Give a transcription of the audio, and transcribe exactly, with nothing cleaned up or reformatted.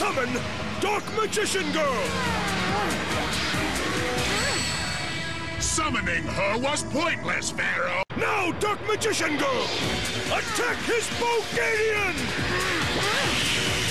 Summon Dark Magician Girl! Summoning her was pointless, Pharaoh! Now, Dark Magician Girl! Attack his Bogadian!